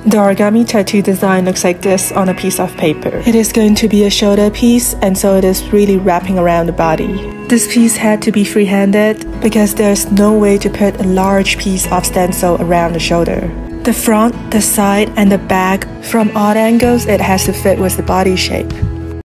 The origami tattoo design looks like this on a piece of paper. It is going to be a shoulder piece, and so it is really wrapping around the body. This piece had to be free-handed because there's no way to put a large piece of stencil around the shoulder. The front, the side, and the back, from odd angles it has to fit with the body shape.